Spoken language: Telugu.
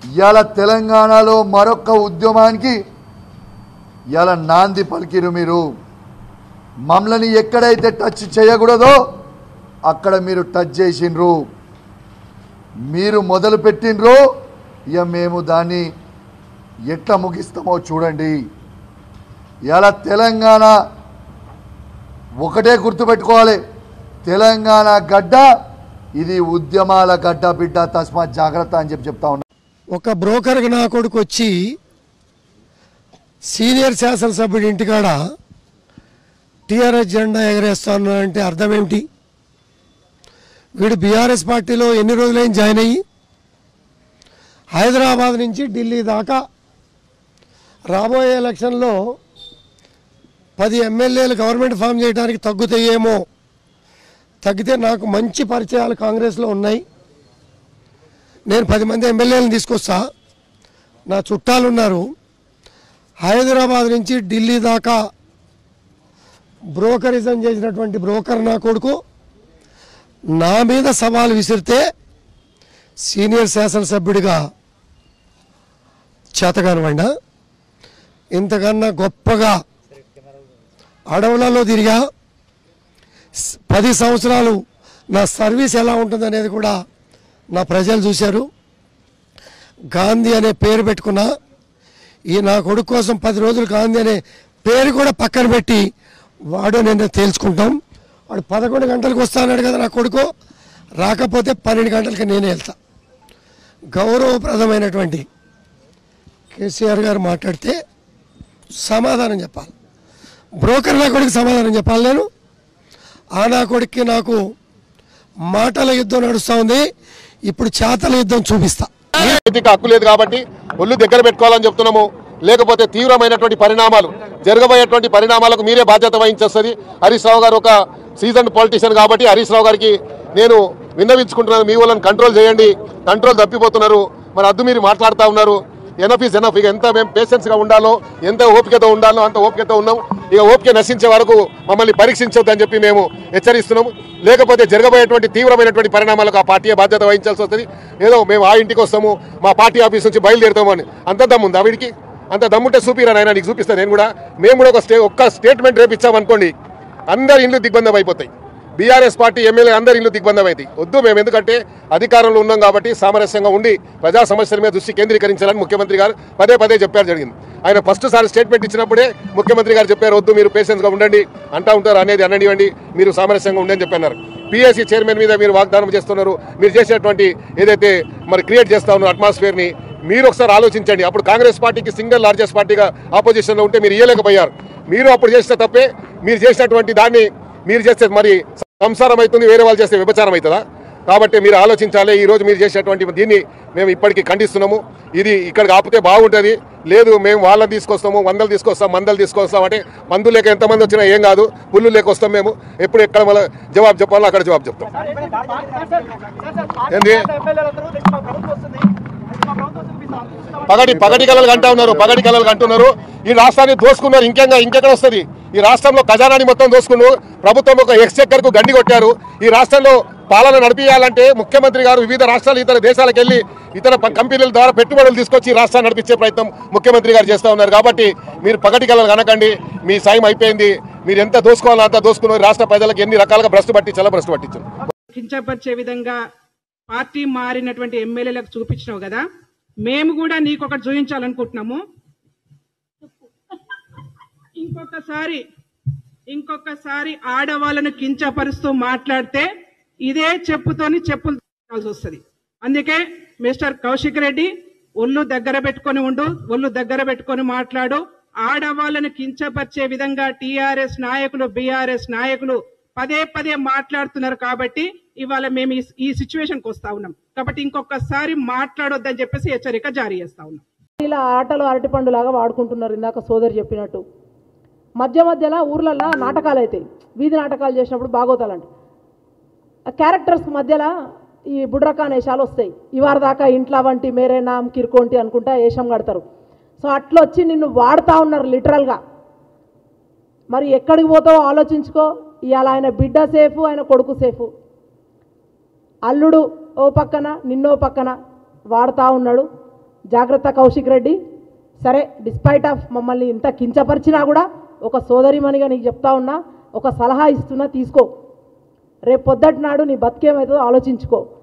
ఇవాళ తెలంగాణలో మరొక ఉద్యమానికి ఇవాళ నాంది పలికిరు. మీరు మమ్మల్ని ఎక్కడైతే టచ్ చేయకూడదో అక్కడ మీరు టచ్ చేసిండ్రు, మీరు మొదలు పెట్టిండ్రు. ఇక మేము దాన్ని ఎట్లా ముగిస్తామో చూడండి. ఇవాళ తెలంగాణ ఒకటే గుర్తుపెట్టుకోవాలి, తెలంగాణ గడ్డ ఇది ఉద్యమాల గడ్డ బిడ్డ, తస్మాత్ జాగ్రత్త అని చెప్తా ఉన్నా. ఒక బ్రోకర్కి నా కొడుకు వచ్చి సీనియర్ శాసనసభ్యుడి ఇంటికాడ టీఆర్ఎస్ జెండా ఎగరేస్తాను అంటే అర్థం ఏమిటి? వీడు బీఆర్ఎస్ పార్టీలో ఎన్ని రోజులైనా జాయిన్ అయ్యి హైదరాబాద్ నుంచి ఢిల్లీ దాకా రాబోయే ఎలక్షన్లో 10 ఎమ్మెల్యేలు గవర్నమెంట్ ఫామ్ చేయడానికి తగ్గుతాయేమో, తగ్గితే నాకు మంచి పరిచయాలు కాంగ్రెస్లో ఉన్నాయి, నేను 10 మంది ఎమ్మెల్యేలను తీసుకొస్తా, నా చుట్టాలు ఉన్నారు. హైదరాబాద్ నుంచి ఢిల్లీ దాకా బ్రోకరిజం చేసినటువంటి బ్రోకర్ నా కొడుకు నా మీద సవాల్ విసిరితే సీనియర్ శాసనసభ్యుడిగా చేతగానివ్వండి. ఇంతకన్నా గొప్పగా అడవులలో తిరిగా 10 సంవత్సరాలు నా సర్వీస్ ఎలా ఉంటుందనేది కూడా నా ప్రజలు చూశారు. గాంధీ అనే పేరు పెట్టుకున్నా, ఈ నా కొడుకు కోసం 10 రోజులు గాంధీ అనే పేరు కూడా పక్కన పెట్టి వాడు నేను తేల్చుకుంటాం. వాడు 11 గంటలకు వస్తాన్నాడు కదా నా కొడుకు, రాకపోతే 12 గంటలకి నేనే వెళ్తా. గౌరవప్రదమైనటువంటి కేసీఆర్ గారు మాట్లాడితే సమాధానం చెప్పాలి, బ్రోకర్ నా కొడుకు సమాధానం చెప్పాలి. నేను ఆ నా కొడుక్కి నాకు మాటల యుద్ధం నడుస్తూ ఉంది, ఇప్పుడు చేతల యుద్ధం చూపిస్తా. హక్కు లేదు కాబట్టి ఒళ్ళు దగ్గర పెట్టుకోవాలని చెప్తున్నాము. లేకపోతే తీవ్రమైనటువంటి పరిణామాలు జరగబోయేటువంటి పరిణామాలకు మీరే బాధ్యత వహించేస్తుంది. హరీష్ రావు గారు ఒక సీజన్ పొలిటీషియన్ కాబట్టి హరీష్ రావు గారికి నేను విన్నవించుకుంటున్నాను, మీ వాళ్ళని కంట్రోల్ చేయండి, కంట్రోల్ తప్పిపోతున్నారు. మరి అద్దు మీరు మాట్లాడుతూ ఉన్నారు. Enough is enough. ఇక ఎంత మేము పేషెన్స్గా ఉండాలో, ఎంత ఓపికతో ఉండాలో అంత ఓపికతో ఉన్నాం. ఇక ఓపిక నశించే వరకు మమ్మల్ని పరీక్షించొద్దని చెప్పి మేము హెచ్చరిస్తున్నాము. లేకపోతే జరగబోయేటువంటి తీవ్రమైనటువంటి పరిణామాలకు ఆ పార్టీ బాధ్యత వహించాల్సి వస్తుంది. ఏదో మేము ఆ ఇంటికి వస్తాము, మా పార్టీ ఆఫీస్ నుంచి బయలుదేరుతాము అని అంత దమ్ముంది ఆవిడికి. అంత దమ్ముంటే చూపిరా నాయన, నీకు చూపిస్తాను నేను కూడా. మేము కూడా ఒక్క స్టేట్మెంట్ రేపు ఇచ్చామనుకోండి, అందరి ఇండ్లు దిగ్బంధం అయిపోతాయి. బీఆర్ఎస్ పార్టీ ఎమ్మెల్యే అందరి ఇల్లు దిగ్బంధం అవుతాయి. వద్దు, మేము ఎందుకంటే అధికారంలో ఉన్నాం కాబట్టి సామరస్యంగా ఉండి ప్రజా సమస్యల మీద దృష్టి కేంద్రీకరించాలని ముఖ్యమంత్రి గారు పదే చెప్పారు జరిగింది. ఆయన ఫస్ట్ సారి స్టేట్మెంట్ ఇచ్చినప్పుడే ముఖ్యమంత్రి గారు చెప్పారు, వద్దు మీరు పేషెన్స్గా ఉండండి, అంటూ ఉంటారు అనేది అననివ్వండి, మీరు సామరస్యంగా ఉండని చెప్పన్నారు. పిఎస్సి చైర్మన్ మీద మీరు వాగ్దానం చేస్తున్నారు, మీరు చేసేటువంటి ఏదైతే మరి క్రియేట్ చేస్తా ఉన్నారు అట్మాస్ఫియర్ని, మీరు ఒకసారి ఆలోచించండి. అప్పుడు కాంగ్రెస్ పార్టీకి సింగిల్ లార్జెస్ట్ పార్టీగా ఆపోజిషన్లో ఉంటే మీరు ఇయ్యలేకపోయారు. మీరు అప్పుడు చేసిన తప్పే, మీరు చేసినటువంటి దాన్ని మీరు చేస్తే మరి సంసారం అవుతుంది, వేరే వాళ్ళు చేస్తే వ్యభిచారం అవుతుందా? కాబట్టి మీరు ఆలోచించాలి. ఈరోజు మీరు చేసేటువంటి దీన్ని మేము ఇప్పటికీ ఖండిస్తున్నాము. ఇది ఇక్కడికి ఆపితే బాగుంటుంది. లేదు మేము వాళ్ళని తీసుకొస్తాము, 100 తీసుకొస్తాం, 100 తీసుకొస్తాం అంటే మందు లేక ఎంతమంది వచ్చినా ఏం కాదు, పుల్లు లేక వస్తాం. మేము ఎప్పుడు ఎక్కడ మళ్ళీ జవాబు చెప్పాలో అక్కడ జవాబు చెప్తాం. ఏంది పగటి కళలు అంటున్నారు. ఈ రాష్ట్రాన్ని దోసుకున్నారు. ఇంకెక్కడ వస్తుంది? ఈ రాష్ట్రంలో ఖజానాని మొత్తం దోసుకున్నారు. ప్రభుత్వం ఒక ఎక్స్చెక్కర్ కు గండి కొట్టారు. ఈ రాష్ట్రంలో పాలన నడిపించాలంటే ముఖ్యమంత్రి గారు వివిధ రాష్ట్రాలు ఇతర దేశాలకు వెళ్ళి ఇతర కంపెనీల ద్వారా పెట్టుబడులు తీసుకొచ్చి రాష్ట్రాన్ని నడిపించే ప్రయత్నం ముఖ్యమంత్రి గారు చేస్తూ ఉన్నారు. కాబట్టి మీరు పగటి కళలు కనకండి, మీ సాయం అయిపోయింది. మీరు ఎంత దోసుకోవాలో అంత దోసుకున్నారు. రాష్ట్ర ప్రజలకు ఎన్ని రకాలుగా భ్రష్టు పట్టించారు. కించపరిచే విధంగా పార్టీ మారినటువంటి ఎమ్మెల్యేలకు చూపించినావు కదా, మేము కూడా నీకు ఒకటి చూపించాలనుకుంటున్నాము. ఇంకొకసారి ఆడవాళ్ళను కించపరుస్తూ మాట్లాడితే ఇదే చెప్పుతోని చెప్పులు తీయాల్సి వస్తుంది. అందుకే మిస్టర్ కౌశిక్ రెడ్డి, ఒళ్ళు దగ్గర పెట్టుకొని ఉండు, ఒళ్ళు దగ్గర పెట్టుకొని మాట్లాడు. ఆడవాళ్ళను కించపరిచే విధంగా టీఆర్ఎస్ నాయకులు, బీఆర్ఎస్ నాయకులు పదే మాట్లాడుతున్నారు. కాబట్టి ఇవాళ మేము ఈ సిచ్యువేషన్కి వస్తా ఉన్నాం. కాబట్టి ఇంకొకసారి మాట్లాడొద్దని చెప్పేసి హెచ్చరిక జారీ చేస్తా ఉన్నాం. ఇలా ఆటలు అరటిపండులాగా వాడుకుంటున్నారు. ఇందాక సోదరు చెప్పినట్టు మధ్యలో ఊర్లలో నాటకాలు అవుతాయి. వీధి నాటకాలు చేసినప్పుడు బాగోతాలంట క్యారెక్టర్స్ మధ్యలో ఈ బుడ్రకాన్ వేషాలు వస్తాయి. ఇవాళ దాకా ఇంట్లో వంటి మేరే నామ్ కిర్కోంటి అనుకుంటా వేషం కడతారు. సో అట్లా వచ్చి నిన్ను వాడుతూ ఉన్నారు లిటరల్గా. మరి ఎక్కడికి పోతావో ఆలోచించుకో. ఇవాళ ఆయన బిడ్డ సేఫు, ఆయన కొడుకు సేఫు. అల్లుడు ఓ పక్కన, నిన్నో పక్కన వాడుతూ ఉన్నాడు. జాగ్రత్త కౌశిక్ రెడ్డి. సరే, డిస్పైట్ ఆఫ్ మమ్మల్ని ఇంత కించపరిచినా కూడా ఒక సోదరిమణిగా నీకు చెప్తా ఉన్నా, ఒక సలహా ఇస్తున్నా, తీసుకో. రేపు పొద్దటి నాడు నీ బతికేమవుతుందో ఆలోచించుకో.